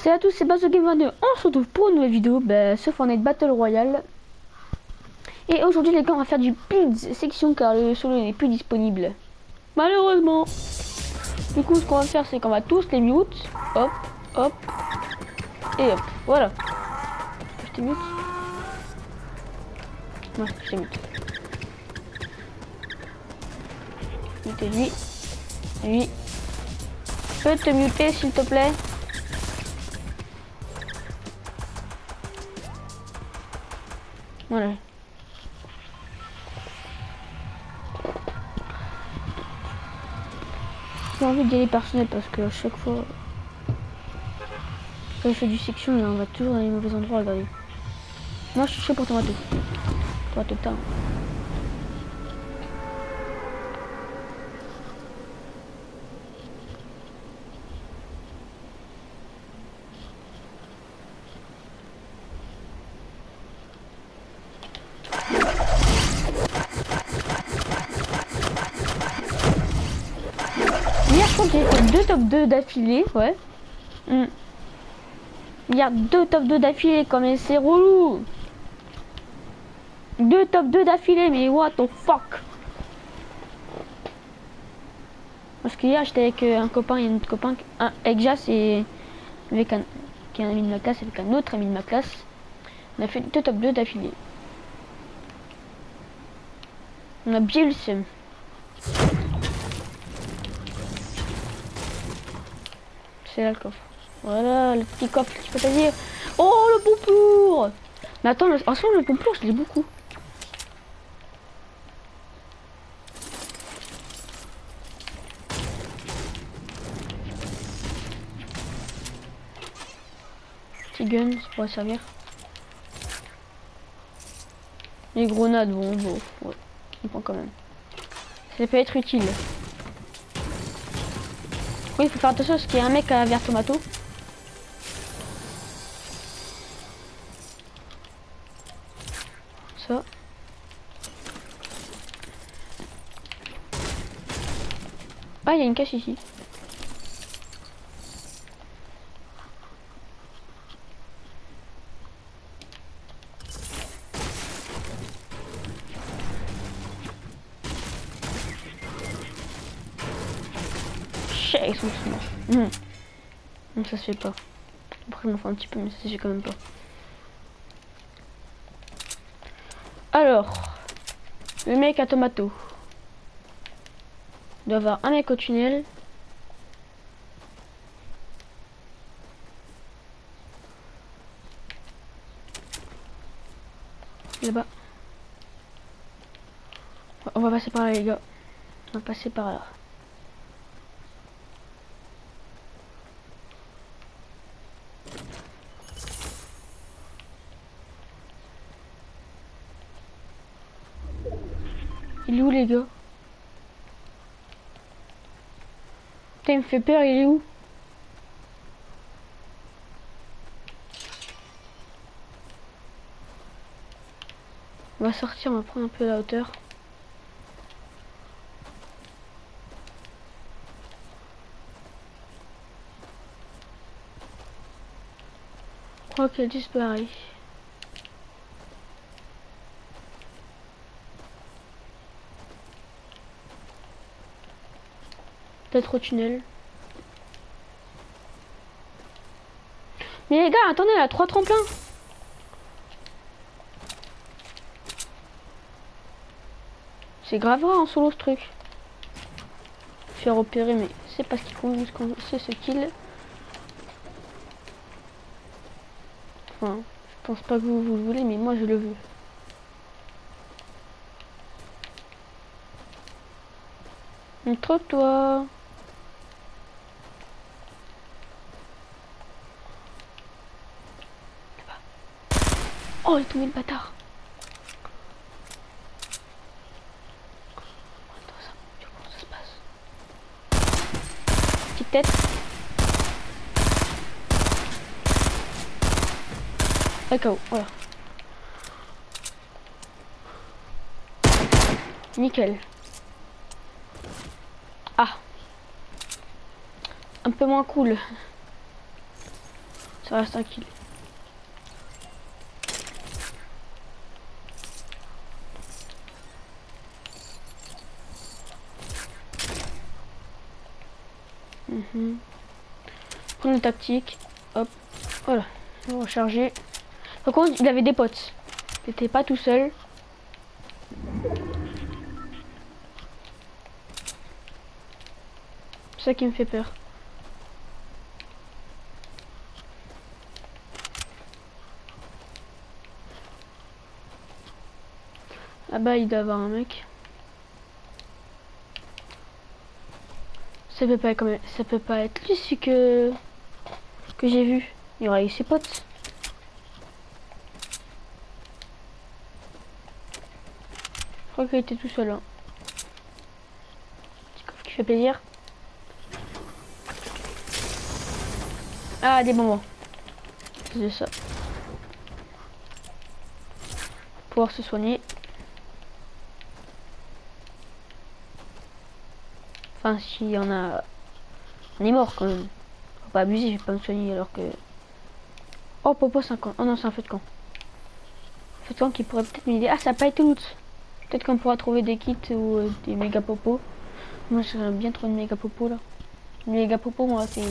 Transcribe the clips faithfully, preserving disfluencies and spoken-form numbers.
Salut à tous, c'est Bazo Game vingt-deux. On se retrouve pour une nouvelle vidéo, bah, ce Fortnite Battle Royale. Et aujourd'hui les gars, on va faire du build section car le solo n'est plus disponible, malheureusement. Du coup, ce qu'on va faire, c'est qu'on va tous les mute. Hop, hop, et hop, voilà. Je te mute. Non, je te mute. Mutez lui. Lui. Je peux te muter s'il te plaît? Voilà. J'ai envie d'y aller personnel parce que à chaque fois quand je fais du section, on va toujours dans les mauvais endroits. Regardez. Moi je suis chaud pour tomato. Tomato time. Hier je crois que j'ai fait deux top deux d'affilée, ouais. Mm. Hier deux top deux d'affilée, comme c'est relou. Deux top deux d'affilée, mais what the fuck. Parce que hier j'étais avec euh, un copain et un autre copain, un, avec Jas et avec un, qui est un ami de ma classe, avec un autre ami de ma classe. On a fait deux top deux d'affilée. On a bien eu le seum. C'est là le coffre. Voilà, le petit coffre qui peut te dire. Oh, le pompour. Mais attends, le... en ce moment, le pompour, je l'ai beaucoup. Petit gun, ça pourrait servir. Les grenades, bon, bon, ouais, on prend quand même. Ça peut être utile. Oui, il faut faire attention parce qu'il y a un mec à vers tomato. Ça. Ah, il y a une cache ici. Chais, ils sont tous morts. Mmh. Non, ça se fait pas. Après, je m'en fais un petit peu, mais ça se fait quand même pas. Alors, le mec à tomato. Il doit avoir un mec au tunnel. Là-bas. On va passer par là, les gars. On va passer par là. Il est où, les gars? Putain, il me fait peur, il est où? On va sortir, on va prendre un peu la hauteur. Je crois qu'elle disparaît. Peut-être au tunnel. Mais les gars, attendez, il y a trois tremplins. C'est grave rare en solo ce truc. Faire opérer, mais c'est parce qu'il faut c'est ce kill. Enfin, je pense pas que vous, vous le voulez, mais moi je le veux. Montre-toi. Oh, il est tombé le bâtard. Attends, ça, comment ça se passe? Petite tête. D'accord, voilà. Nickel. Ah. Un peu moins cool. Ça reste un kill. Mmh. Prendre une tactique. Hop. Voilà. Recharger. Par contre, il avait des potes. Il n'était pas tout seul. C'est ça qui me fait peur. Là-bas, il doit y avoir un mec. Ça peut pas être, quand même, ça peut pas être lui celui que que j'ai vu. Il y aura eu ses potes. Je crois qu'il était tout seul. Hein. Petit coffre qui fait plaisir. Ah, des bonbons. C'est ça. Pouvoir se soigner. Enfin, s'il y en a... On est mort quand même. Faut pas abuser, je vais pas me soigner alors que... Oh, Popo cinquante. Oh non, c'est un feu de camp. Feu de camp qui pourrait peut-être m'aider. Ah, ça n'a pas été loot. Peut-être qu'on pourra trouver des kits ou euh, des méga Popo. Moi, j'aimerais bien trouver une méga Popo là. Une méga Popo, moi, c'est...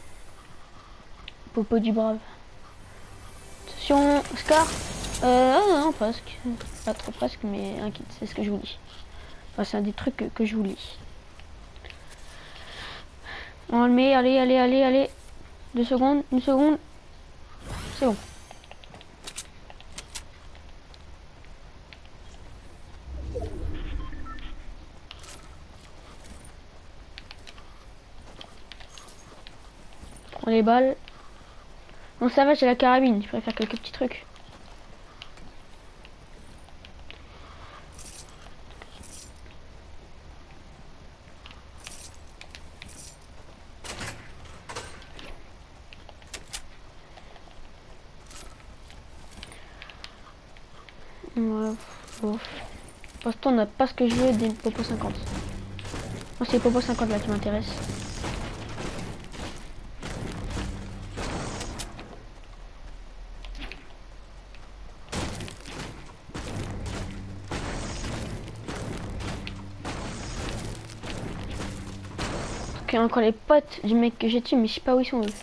Popo du brave. Attention, Scar. Euh, ah non, presque. Pas trop presque, mais un kit, c'est ce que je vous dis. Enfin, c'est un des trucs que, que je vous lis. On le met, allez, allez, allez, allez. Deux secondes, une seconde. C'est bon. Prends les balles. Non, ça va, j'ai la carabine. Je pourrais faire quelques petits trucs. Ouais, bon. Pour l'instant, on n'a pas ce que je veux des Popo cinquante. Moi, c'est les Popo cinquante là qui m'intéresse. Ok, encore les potes du mec que j'ai tué, mais je sais pas où ils sont eux.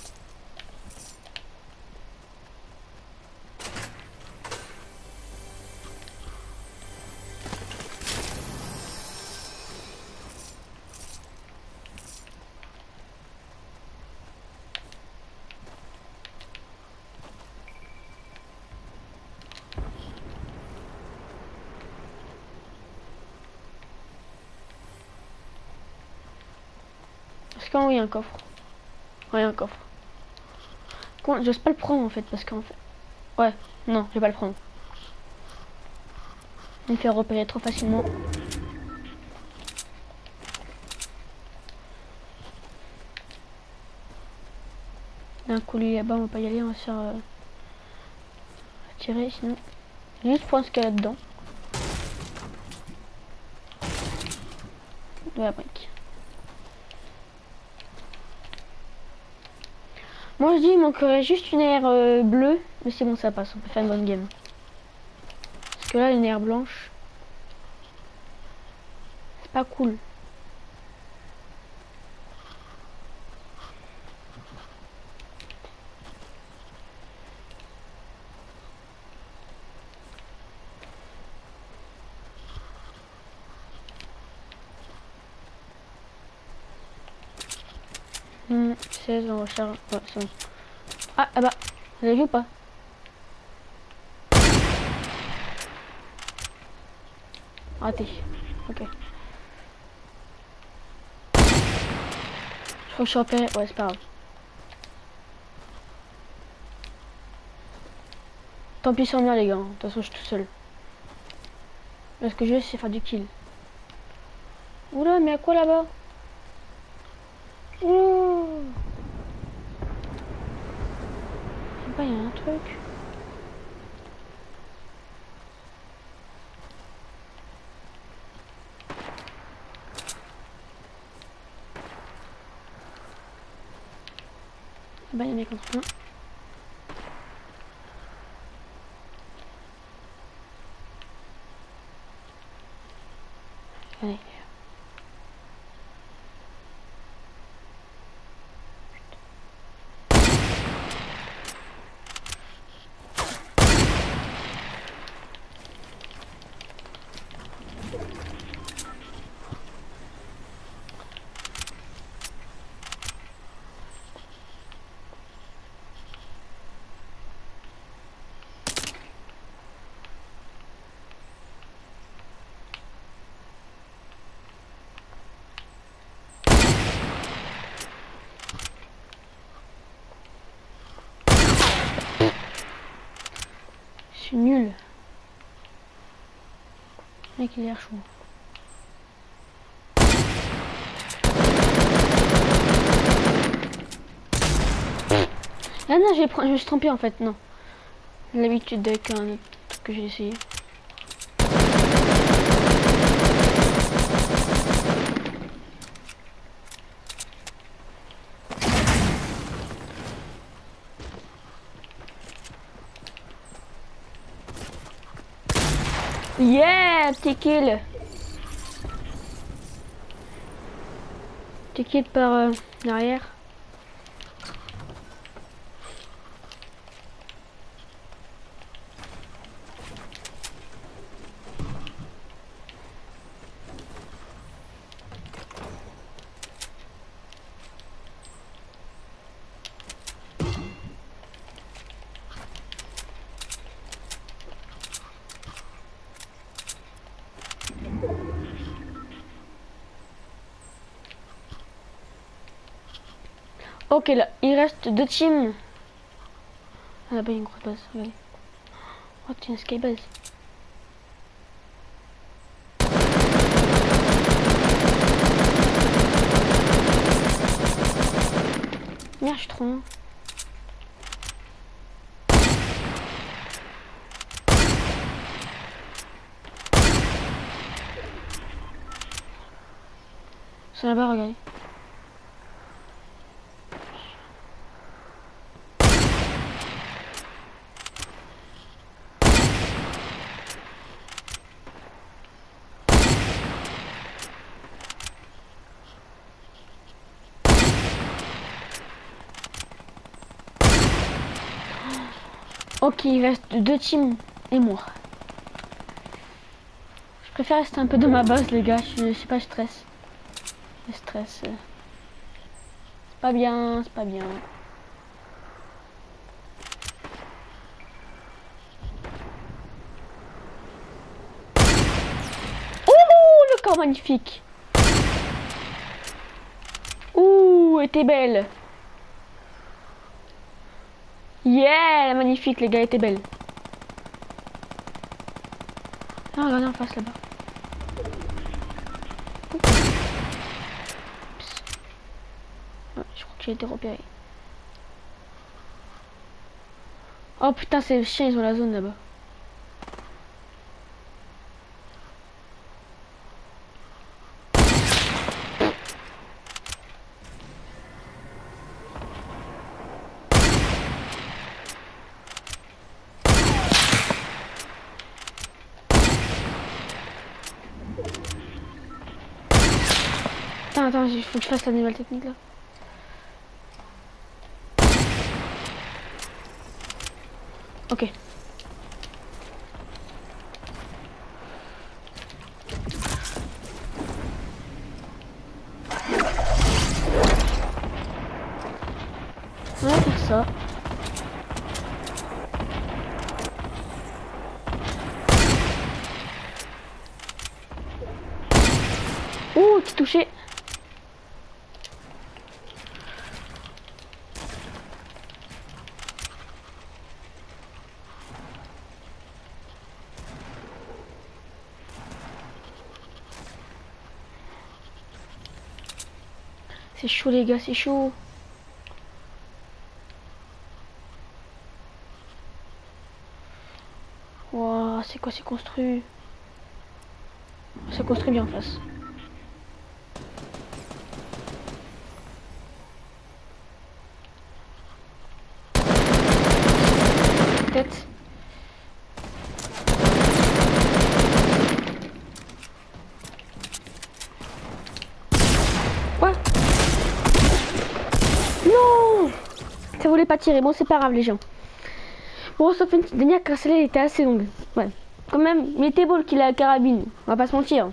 Est-ce qu'il y a un coffre? Ouais, un coffre. Comment j'ose pas le prendre en fait parce qu'en fait. Ouais, non, je vais pas le prendre. Il me fait repérer trop facilement. D'un coup, lui là-bas, on va pas y aller, on va se faire euh, tirer sinon. Juste prendre ce qu'il y a là-dedans. Ouais, brique. Moi je dis il manquerait juste une aire euh, bleue, mais c'est bon, ça passe, on peut faire une bonne game. Parce que là une aire blanche, c'est pas cool. Mmh, seize on recharge. Ouais, c'est bon. Ah, ah bah, vous avez vu ou pas? Raté. Ok. Je crois que je suis repéré. Ouais, c'est pas grave. Tant pis sans bien les gars. De toute façon, je suis tout seul. Là, ce que je veux, c'est faire du kill. Oula, mais à quoi là-bas? Ouh. Je sais pas, il y a un truc. Bah, il y a un mec en train. Allez. Je suis nul. Mec, il a l'air chaud. Ah non, je vais prendre, je vais se tromper en fait, non. L'habitude avec un autre truc que j'ai essayé. Yeah, petit kill. Petit kill par euh, l'arrière. Ok, là, il reste deux teams. Ah là-bas, il y a une grosse base, regardez. Oh, tiens, skybase. Merde, je suis trop loin. C'est là-bas, regardez. Ok, il reste deux teams et moi. Je préfère rester un peu dans ma base, les gars. Je, je sais pas, je stresse. Je stresse. euh. C'est pas bien, c'est pas bien. Ouh, le corps magnifique. Ouh, elle était belle. Yeah, magnifique, les gars, elle était belle. Ah, regardez en face là-bas. Ouais, je crois que j'ai été repéré. Oh putain, ces chiens, ils ont la zone là-bas. Attends, attends, il faut que je fasse la nouvelle technique là. Ok. On va faire ça. Ouh, petit touché. C'est chaud les gars, c'est chaud. Wow, c'est quoi, c'est construit. C'est construit bien en face. Tête. pas tiré. Bon, c'est pas grave, les gens. Bon, sauf une petite dernière car celle-là elle était assez longue. Ouais, quand même, il était beau qu'il a la carabine. On va pas se mentir.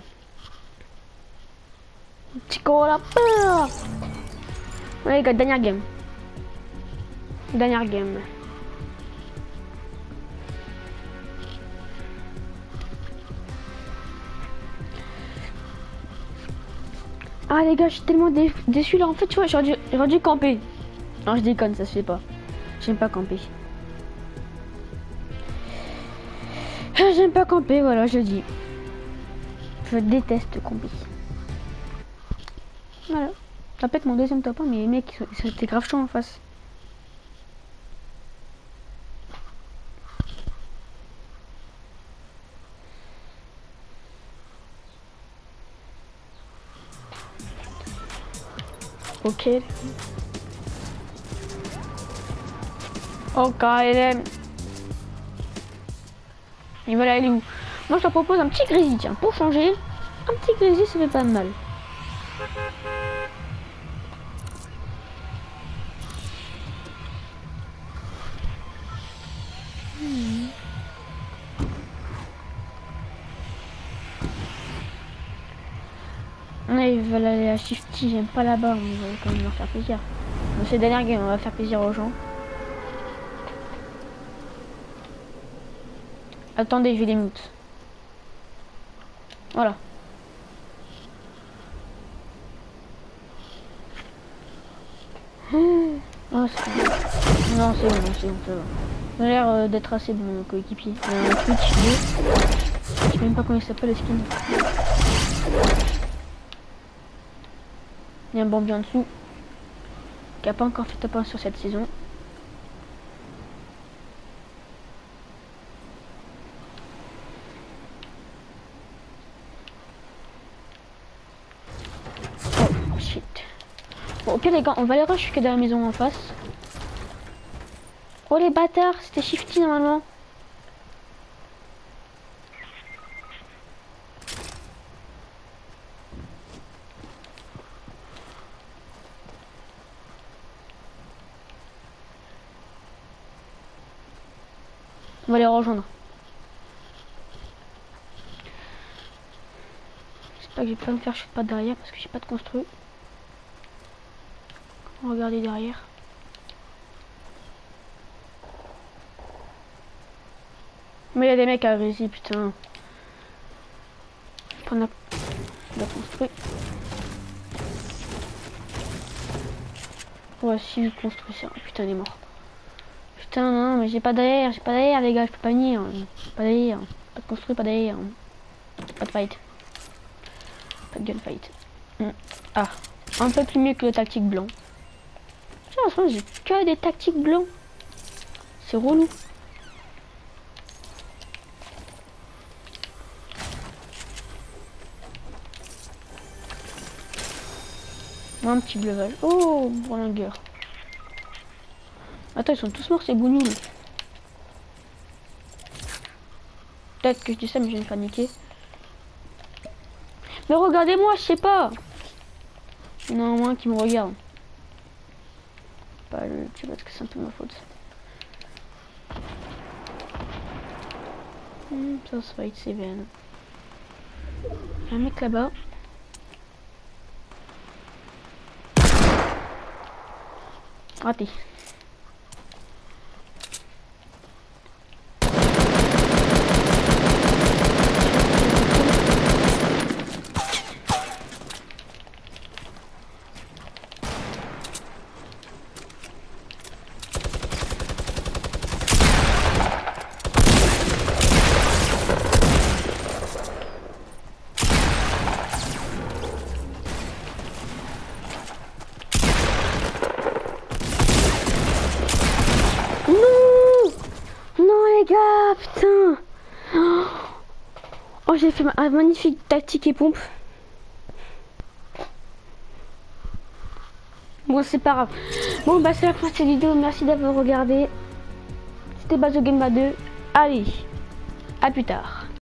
Petit Corolla. Ouais, les gars, dernière game. Dernière game. Ah les gars, je suis tellement dé déçu là. En fait, tu vois, j'aurais dû, j'aurais dû camper. Non, je déconne, ça se fait pas. J'aime pas camper. J'aime pas camper, voilà, je le dis. Je déteste camper. Voilà. Ça peut être mon deuxième top un, mais les mecs, c'était grave chaud en face. Ok. Ok, elle est... Et voilà, elle est où? Moi, je te propose un petit grisy, tiens, pour changer. Un petit grisy, ça fait pas de mal. Hmm. Ouais, ils veulent aller à Shifty, j'aime pas là-bas, on va quand même leur faire plaisir. Dans ces dernières games, on va faire plaisir aux gens. Attendez, je vais les mute. Voilà. Oh, c'est bon. Non, c'est bon, c'est bon, c'est bon. Il a l'air euh, d'être assez bon, mon coéquipier. Il y a un Twitch deux. Je sais même pas comment il s'appelle le skin. Il y a un Bambi en dessous. Qui a pas encore fait top un sur cette saison. Oh shit. Bon, ok les gars, on va les rush que dans la maison en face. Oh les bâtards, c'était Shifty normalement. On va les rejoindre. J'espère que je vais pas me faire shoot pas derrière parce que j'ai pas de construit. Regardez derrière. Mais il y a des mecs à Rési, putain. On a, on a construit. Ouais, si je construis ça. Putain, il est mort. Putain, non, mais j'ai pas d'air, j'ai pas d'air, les gars, je peux pas venir. Pas d'air, pas de construit, pas d'air. Pas de fight. Pas de gunfight. Hum. Ah, un peu plus mieux que le tactique blanc. J'ai j'ai que des tactiques blancs. C'est relou. Moi, un petit level. Oh, bourlingueur. Attends, ils sont tous morts, ces bougnoules. Peut-être que je dis ça, mais je vais me paniquer. Mais regardez-moi, je sais pas. Il y en a un qui me regarde. Pas le tu parce que c'est un peu ma faute. Hmm, ça se fight, c'est bien. Il y a un mec là-bas. Raté. Putain. Oh, j'ai fait un magnifique tactique et pompe. Bon, c'est pas grave. Bon, bah c'est la fin de cette vidéo. Merci d'avoir regardé. C'était Bazo Game deux. Allez, à plus tard.